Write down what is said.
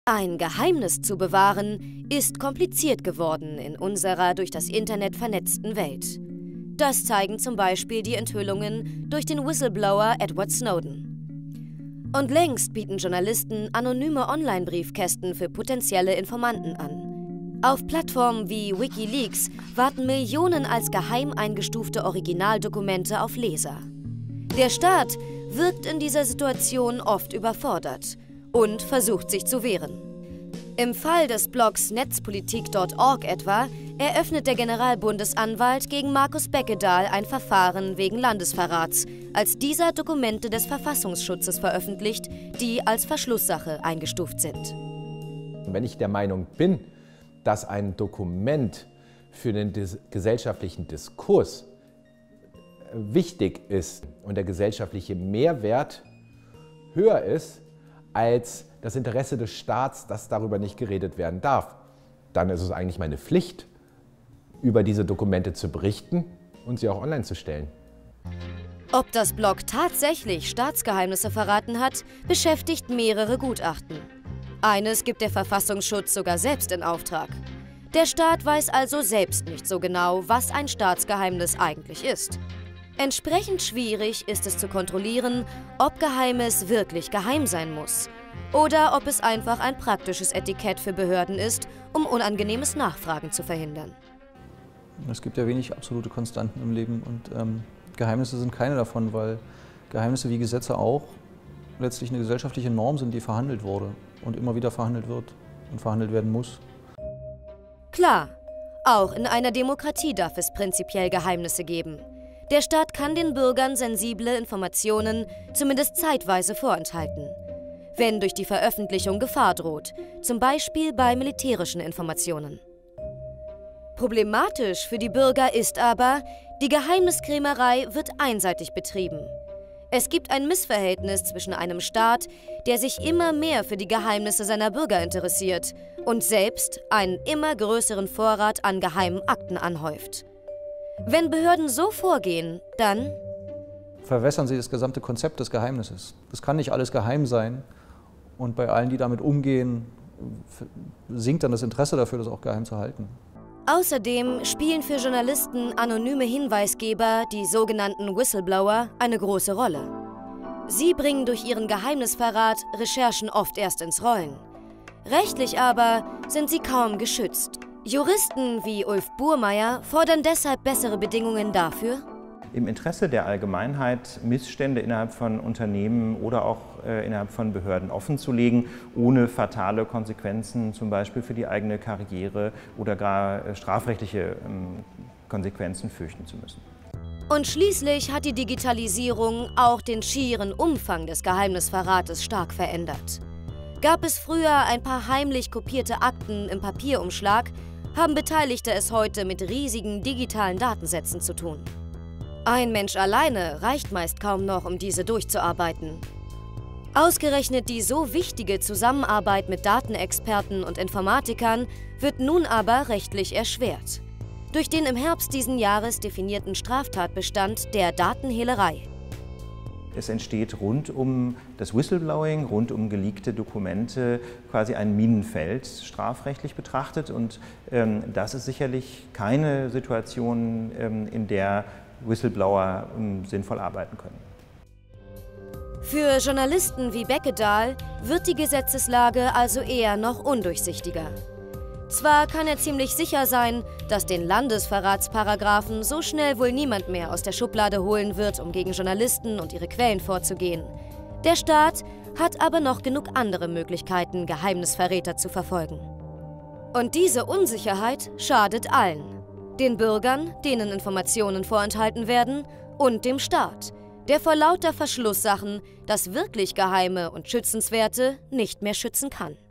Ein Geheimnis zu bewahren, ist kompliziert geworden in unserer durch das Internet vernetzten Welt. Das zeigen zum Beispiel die Enthüllungen durch den Whistleblower Edward Snowden. Und längst bieten Journalisten anonyme Online-Briefkästen für potenzielle Informanten an. Auf Plattformen wie WikiLeaks warten Millionen als geheim eingestufte Originaldokumente auf Leser. Der Staat wirkt in dieser Situation oft überfordert und versucht sich zu wehren. Im Fall des Blogs netzpolitik.org etwa eröffnet der Generalbundesanwalt gegen Markus Beckedahl ein Verfahren wegen Landesverrats, als dieser Dokumente des Verfassungsschutzes veröffentlicht, die als Verschlusssache eingestuft sind. Wenn ich der Meinung bin, dass ein Dokument für den gesellschaftlichen Diskurs wichtig ist und der gesellschaftliche Mehrwert höher ist als das Interesse des Staats, dass darüber nicht geredet werden darf, dann ist es eigentlich meine Pflicht, über diese Dokumente zu berichten und sie auch online zu stellen. Ob das Blog tatsächlich Staatsgeheimnisse verraten hat, beschäftigt mehrere Gutachten. Eines gibt der Verfassungsschutz sogar selbst in Auftrag. Der Staat weiß also selbst nicht so genau, was ein Staatsgeheimnis eigentlich ist. Entsprechend schwierig ist es zu kontrollieren, ob Geheimes wirklich geheim sein muss oder ob es einfach ein praktisches Etikett für Behörden ist, um unangenehmes Nachfragen zu verhindern. Es gibt ja wenig absolute Konstanten im Leben und Geheimnisse sind keine davon, weil Geheimnisse wie Gesetze auch letztlich eine gesellschaftliche Norm sind, die verhandelt wurde und immer wieder verhandelt wird und verhandelt werden muss. Klar, auch in einer Demokratie darf es prinzipiell Geheimnisse geben. Der Staat kann den Bürgern sensible Informationen zumindest zeitweise vorenthalten, wenn durch die Veröffentlichung Gefahr droht, zum Beispiel bei militärischen Informationen. Problematisch für die Bürger ist aber, die Geheimniskrämerei wird einseitig betrieben. Es gibt ein Missverhältnis zwischen einem Staat, der sich immer mehr für die Geheimnisse seiner Bürger interessiert und selbst einen immer größeren Vorrat an geheimen Akten anhäuft. Wenn Behörden so vorgehen, dann verwässern sie das gesamte Konzept des Geheimnisses. Es kann nicht alles geheim sein und bei allen, die damit umgehen, sinkt dann das Interesse dafür, das auch geheim zu halten. Außerdem spielen für Journalisten anonyme Hinweisgeber, die sogenannten Whistleblower, eine große Rolle. Sie bringen durch ihren Geheimnisverrat Recherchen oft erst ins Rollen. Rechtlich aber sind sie kaum geschützt. Juristen wie Ulf Burmeier fordern deshalb bessere Bedingungen dafür, im Interesse der Allgemeinheit Missstände innerhalb von Unternehmen oder auch innerhalb von Behörden offenzulegen, ohne fatale Konsequenzen zum Beispiel für die eigene Karriere oder gar strafrechtliche Konsequenzen fürchten zu müssen. Und schließlich hat die Digitalisierung auch den schieren Umfang des Geheimnisverrates stark verändert. Gab es früher ein paar heimlich kopierte Akten im Papierumschlag, haben Beteiligte es heute mit riesigen digitalen Datensätzen zu tun. Ein Mensch alleine reicht meist kaum noch, um diese durchzuarbeiten. Ausgerechnet die so wichtige Zusammenarbeit mit Datenexperten und Informatikern wird nun aber rechtlich erschwert. Durch den im Herbst diesen Jahres definierten Straftatbestand der Datenhehlerei. Es entsteht rund um das Whistleblowing, rund um geleakte Dokumente quasi ein Minenfeld, strafrechtlich betrachtet. Und das ist sicherlich keine Situation, in der Whistleblower sinnvoll arbeiten können. Für Journalisten wie Beckedahl wird die Gesetzeslage also eher noch undurchsichtiger. Zwar kann er ziemlich sicher sein, dass den Landesverratsparagraphen so schnell wohl niemand mehr aus der Schublade holen wird, um gegen Journalisten und ihre Quellen vorzugehen. Der Staat hat aber noch genug andere Möglichkeiten, Geheimnisverräter zu verfolgen. Und diese Unsicherheit schadet allen. Den Bürgern, denen Informationen vorenthalten werden, und dem Staat, der vor lauter Verschlusssachen das wirklich Geheime und Schützenswerte nicht mehr schützen kann.